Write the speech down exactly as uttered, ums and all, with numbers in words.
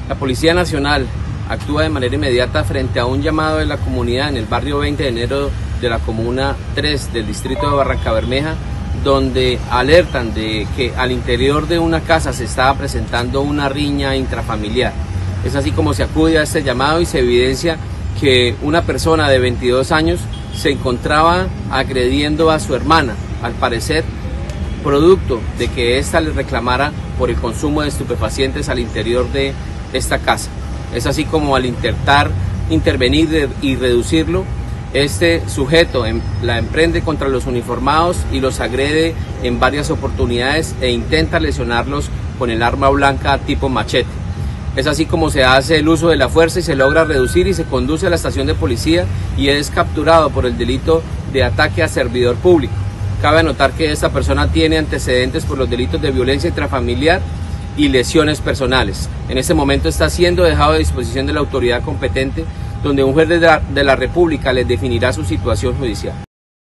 La Policía Nacional actúa de manera inmediata frente a un llamado de la comunidad en el barrio veinte de enero de la comuna tres del distrito de Barrancabermeja, donde alertan de que al interior de una casa se estaba presentando una riña intrafamiliar. Es así como se acude a este llamado y se evidencia que una persona de veintidós años se encontraba agrediendo a su hermana, al parecer producto de que ésta le reclamara por el consumo de estupefacientes al interior de esta casa. Es así como al intentar intervenir y reducirlo, este sujeto la emprende contra los uniformados y los agrede en varias oportunidades e intenta lesionarlos con el arma blanca tipo machete. Es así como se hace el uso de la fuerza y se logra reducir y se conduce a la estación de policía y es capturado por el delito de ataque a servidor público. Cabe anotar que esta persona tiene antecedentes por los delitos de violencia intrafamiliar y lesiones personales. En este momento está siendo dejado a disposición de la autoridad competente, donde un juez de la, de la República les definirá su situación judicial.